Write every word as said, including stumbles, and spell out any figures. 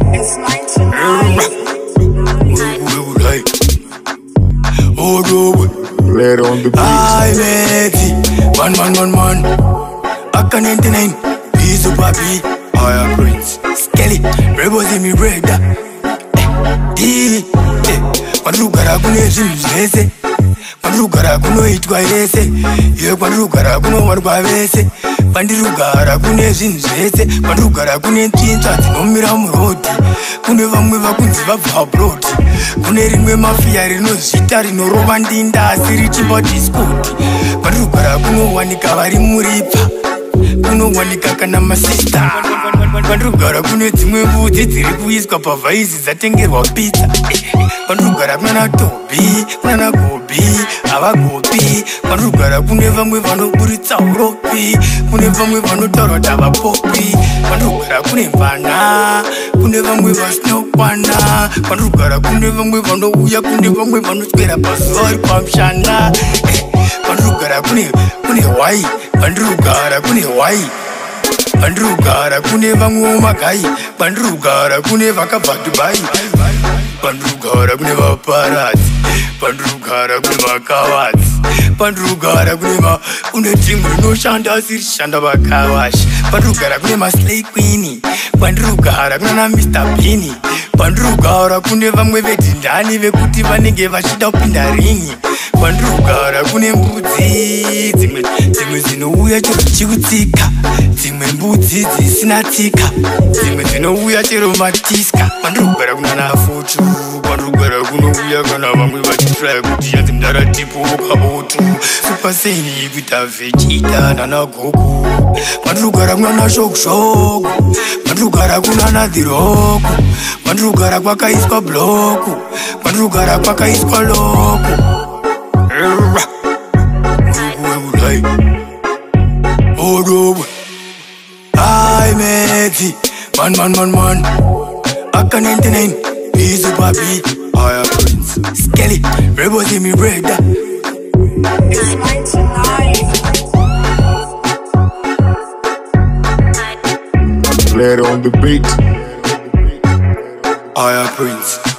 It's ninety-nine. Oh, Let on the beat. I met it. Man, man, man, man. Aka ninety-nine. Be super B. I am Prince. Skelly. Rebels in me brother. Eh, eh. Kwandiri kune zvinhu zvese. Kwandiri kunoitwa yese. Iye kwandiri kunowarwa vese. Kwandiri kune zvinhu zvese. Kwandiri kune ntsvintsva dzinomira murodhi. Kune vamwe vakunzi vabva abroad. Kune rimwe mafia rinozvita rinorova ndinda asi richimba discord. Kwandiri kunowanika vari muripa. Kunowanika kana masista. Kwandiri kune dzimwe mbudzi dziri kuiswa pavhaisi dzatengerwa pizza. Kwandiri kuna Tobi, kuna Gobi, avagopi. Kwandiri kune vamwe vanoburitsa uropi. Kune vamwe vanotaura kuti avapopi. Kwandiri kune vana, kune vamwe vasina kukwana. Kwandiri kune vamwe vanouya, kune vamwe vanoswera pazuva vari pamushana. Kwandiri kune kune wai, kwandiri kune wai. Kwandiri kune vamwe magai, kwandiri kune vakabva Dubai. Kwandiri kune vaparadzi, kwandiri kune vakavadzi, kwandiri kune ma kune timu rinoshanda asi richishanda vakavashi. Kwandiri kune maslay queen, kwandiri kuna mister Bean, kwandiri kune vamwe vedhindani vekuti vanenge vachida kupinda ringi. Kwandiri kune mbudzi dzimwe dzimwe dzinouya chero chikutsika, dzimwe mbudzi dzisina tsika, dzimwe dzinouya chero matiska. Kwandiri kuna futu, kwandiri kunouya kana vamwe vachitry kuti yanzi ndaratipo kabotu. Super Saiyan kuita Vegeta nana Goku. Kwandiri kuna shokshoko, kwandiri kuna The Rock, kwandiri kwakaiswa bloku, kwandiri kwakaiswa loko. Oh, I met it. Man, man, man, man. Aka ninety-nine. Be super B. I am Prince. Skelly. Rebels in me brother. It's ninety-nine. Let on the beat. I am Prince.